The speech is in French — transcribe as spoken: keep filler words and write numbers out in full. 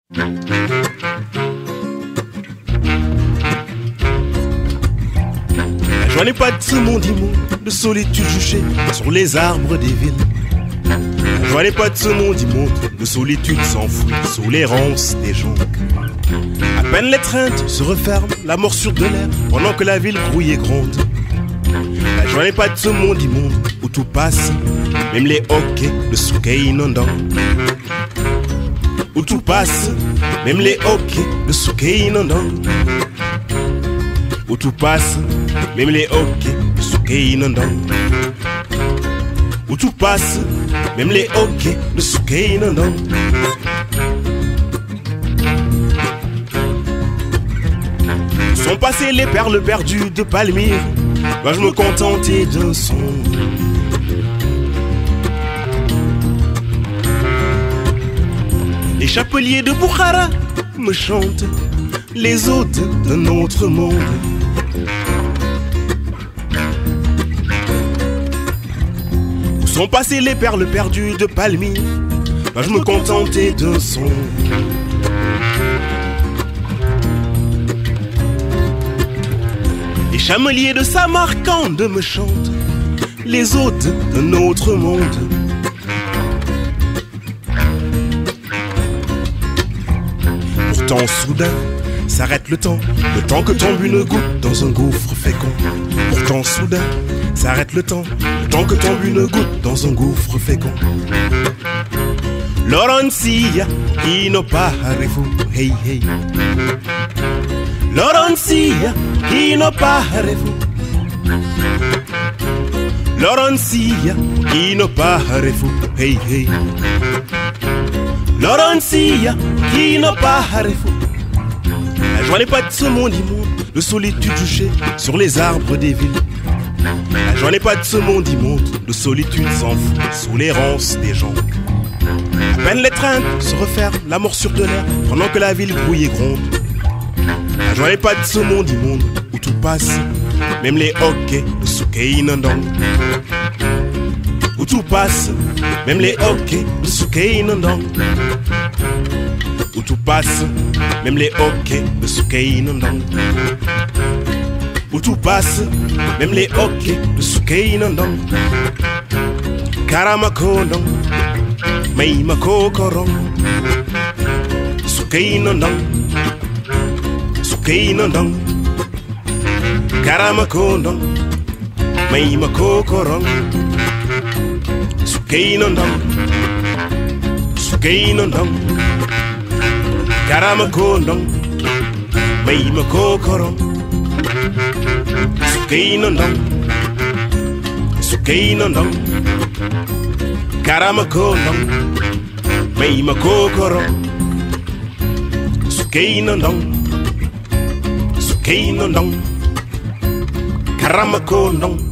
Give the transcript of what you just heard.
La joie n'est pas de ce monde immonde de solitude juchée sur les arbres des villes. La joie n'est pas de ce monde immonde de solitude s'enfuit sous l'errance des gens. À peine l'étreinte se referme, la morsure de l'air pendant que la ville grouille et gronde. La joie n'est pas de ce monde immonde où tout passe, même les hockey de Soukeyna Ndong. Où tout passe, même les hockey de Soukeyna Ndong. Où tout passe, même les hockey de Soukeyna Ndong. Où tout passe, même les hockey de Soukeyna Ndong. Sont passées les perles perdues de Palmyre, moi je me contentais d'un son. Les chapeliers de Bukhara me chantent les hôtes de notre monde. Où sont passées les perles perdues de Palmyre, moi je me contentais d'un son. Les chameliers de Samarcande me chantent les hôtes de notre monde. Pourtant soudain s'arrête le temps, le temps que tombe une goutte dans un gouffre fécond. Pourtant soudain s'arrête le temps, le temps que tombe une goutte dans un gouffre fécond. Lorencia, ino parefu, hey hey. Lorencia, ino parefu. Lorencia, ino parefu, hey hey. Lorencia, ino parefu. La joie n'est pas de ce monde immonde de solitude juchée sur les arbres des villes. La joie n'est pas de ce monde immonde de solitude s'enfuit sous l'errance des gens. À peine l'étreinte se referme, la morsure de l'air pendant que la ville grouille et gronde. La joie n'est pas de ce monde immonde où tout passe, même les hockey de Soukeyna Ndong. Où tout passe, même les hockey de Soukeyna Ndong. Où tout passe, même les hockey de Soukeyna Ndong. Où tout passe, même les hockey de Soukeyna Ndong. Karamako Ndong, Maimako Korong. Soukeyna Ndong, Soukeyna Ndong. Karamako Ndong, Maimako Korong. Soukeyna Ndong, Soukeyna Ndong. Karamako Ndong, Maimako Korong. Soukeyna Ndong, Soukeyna Ndong. Karamako Ndong, Maimako Korong. Soukeyna Ndong, Soukeyna Ndong. Karamako Ndong.